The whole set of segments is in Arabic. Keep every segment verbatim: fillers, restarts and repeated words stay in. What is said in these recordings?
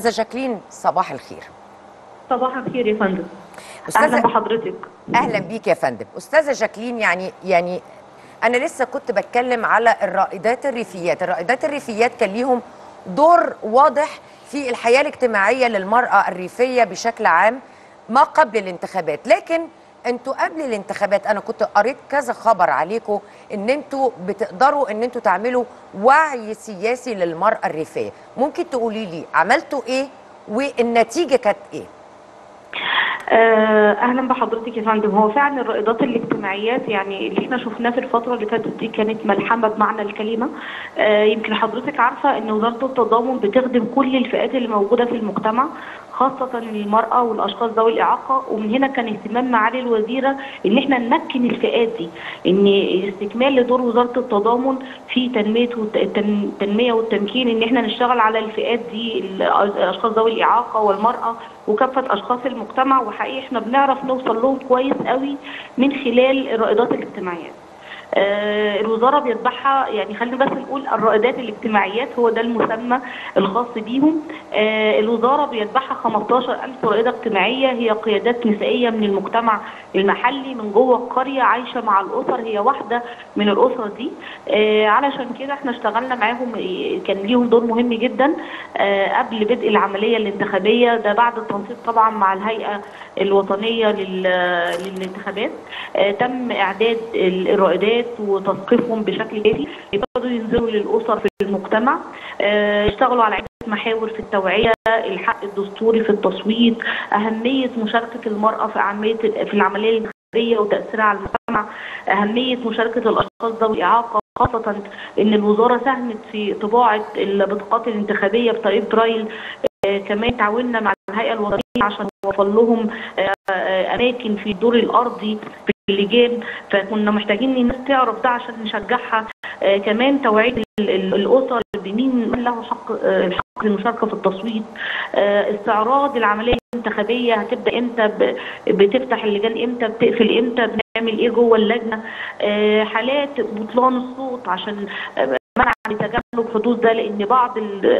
جاكلين صباح الخير. صباح الخير يا فندم. اهلا بحضرتك. اهلا بيك يا فندم. استاذه جاكلين، يعني يعني انا لسه كنت بتكلم على الرائدات الريفيات، الرائدات الريفيات كان ليهم دور واضح في الحياه الاجتماعيه للمراه الريفيه بشكل عام ما قبل الانتخابات، لكن انتوا قبل الانتخابات انا كنت قريت كذا خبر عليكم ان انتوا بتقدروا ان انتوا تعملوا وعي سياسي للمراه الريفيه. ممكن تقولي لي عملتوا ايه والنتيجه كانت ايه؟ اهلا بحضرتك يا فندم. هو فعلا الرائدات الاجتماعيات يعني اللي احنا شفناه في الفتره اللي فاتت دي كانت ملحمه بمعنى الكلمه. يمكن حضرتك عارفه ان وزاره التضامن بتخدم كل الفئات اللي موجوده في المجتمع، خاصة المرأة والأشخاص ذوي الإعاقة، ومن هنا كان اهتمام معالي الوزيرة إن احنا نمكن الفئات دي، إن استكمال لدور وزارة التضامن في تنمية التنمية والتمكين، إن احنا نشتغل على الفئات دي، الأشخاص ذوي الإعاقة والمرأة وكافة أشخاص المجتمع، وحقيقي احنا بنعرف نوصل لهم كويس قوي من خلال الرائدات الاجتماعيات. آه الوزاره بيتبعها، يعني خلينا بس نقول الرائدات الاجتماعيات هو ده المسمى الخاص بيهم. آه الوزاره بيتبعها خمستاشر ألف رائده اجتماعيه، هي قيادات نسائيه من المجتمع المحلي من جوه القريه عايشه مع الاسر، هي واحده من الاسره دي. آه علشان كده احنا اشتغلنا معاهم، كان ليهم دور مهم جدا آه قبل بدء العمليه الانتخابيه، ده بعد التنسيق طبعا مع الهيئه الوطنيه للانتخابات. آه تم اعداد الرائدات وتثقيفهم بشكل كافي، يقدروا ينزلوا للاسر في المجتمع، يشتغلوا على عده محاور في التوعيه، الحق الدستوري في التصويت، اهميه مشاركه المراه في اهميه في العمليه الانتخابيه وتاثيرها على المجتمع، اهميه مشاركه الاشخاص ذوي الاعاقه، خاصه ان الوزاره ساهمت في طباعه البطاقات الانتخابيه بطريقه برايل. كمان تعاوننا مع الهيئه الوطنيه عشان نوفر لهم اماكن في الدور الارضي في اللجان، فكنا محتاجين الناس تعرف ده عشان نشجعها. آه كمان توعيه الاسر بمين له حق آه الحق للمشاركه في التصويت. آه استعراض العمليه الانتخابيه هتبدا امتى، بتفتح اللجان امتى، بتقفل امتى، بنعمل ايه جوه اللجنه. آه حالات بطلان الصوت عشان آه منع لتجنب حدوث ده، لان بعض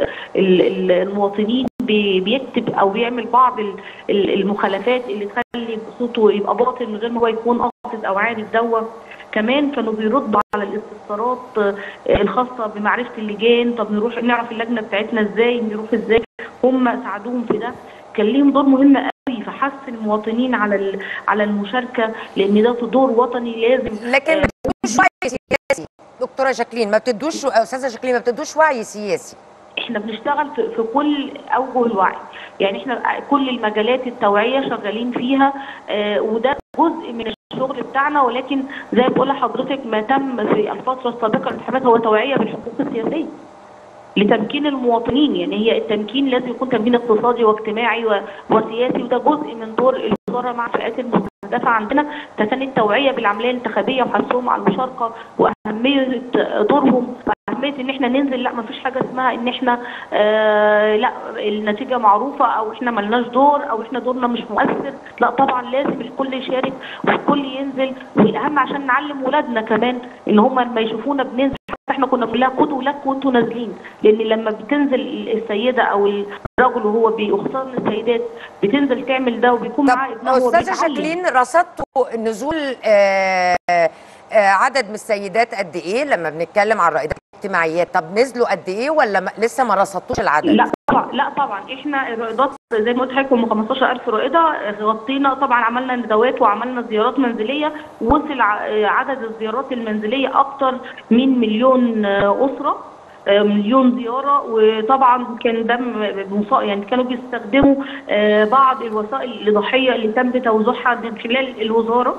المواطنين بيكتب او بيعمل بعض المخالفات اللي تخلي صوته يبقى باطل من غير ما هو يكون قاصد او عارف دوت. كمان كانوا بيردوا على الاستفسارات الخاصه بمعرفه اللجان، طب نروح نعرف اللجنه بتاعتنا ازاي، نروح ازاي، هم ساعدوهم في ده. كان ليهم دور مهم قوي في حث المواطنين على على المشاركه، لان ده دور وطني لازم. لكن ما بتدوش وعي سياسي دكتوره جاكلين، ما بتدوش استاذه جاكلين ما بتدوش وعي سياسي. احنا بنشتغل في, في كل اوجه الوعي، يعني احنا كل المجالات التوعيه شغالين فيها، آه وده جزء من الشغل بتاعنا، ولكن زي ما بقول لحضرتك ما تم في الفتره السابقه للانتخابات هو توعيه بالحقوق السياسيه لتمكين المواطنين. يعني هي التمكين لازم يكون تمكين اقتصادي واجتماعي وسياسي، وده جزء من دور الوزاره مع الفئات المستهدفه عندنا. فكان التوعيه بالعمليه الانتخابيه وحثهم على المشاركه واهميه دورهم، واهميه ان احنا ننزل، لا ما فيش حاجه اسمها ان احنا آه لا النتيجه معروفه او احنا ملناش دور او احنا دورنا مش مؤثر، لا طبعا لازم الكل يشارك والكل ينزل. والاهم عشان نعلم ولادنا كمان ان هم لما يشوفونا بننزل، احنا كنا بنقول لها خدوا ولادكم وانتوا نازلين، لان لما بتنزل السيده او الرجل وهو بيختار السيدات بتنزل تعمل ده وبيكون معاه ابنها هو بيتعلم. استاذه جاكلين، رصدتوا نزول آه آه عدد من السيدات قد ايه لما بنتكلم عن الرائدات الاجتماعيات؟ طب نزلوا قد ايه ولا ما لسه ما رصدتوش العدد؟ لا طبعا، لا طبعا احنا الرائدات زي ما قلت لحضرتك هم خمستاشر ألف رائده، غطينا طبعا، عملنا ندوات وعملنا زيارات منزليه، وصل عدد الزيارات المنزليه اكتر من مليون اسره، مليون زياره. وطبعا كان ده يعني كانوا بيستخدموا بعض الوسائل الاضاحيه اللي تم توزيعها من خلال الوزاره،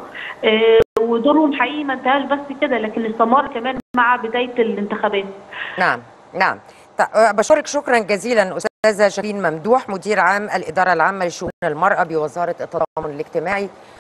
ودورهم حقيقي ما انتهاش بس كده، لكن استمر كمان مع بدايه الانتخابات. نعم نعم. بشكرك شكرا جزيلا استاذه جاكلين ممدوح، مدير عام الاداره العامه لشؤون المراه بوزاره التضامن الاجتماعي.